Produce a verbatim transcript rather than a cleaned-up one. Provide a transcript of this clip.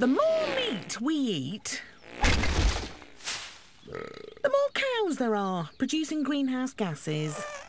The more meat we eat, the more cows there are producing greenhouse gases.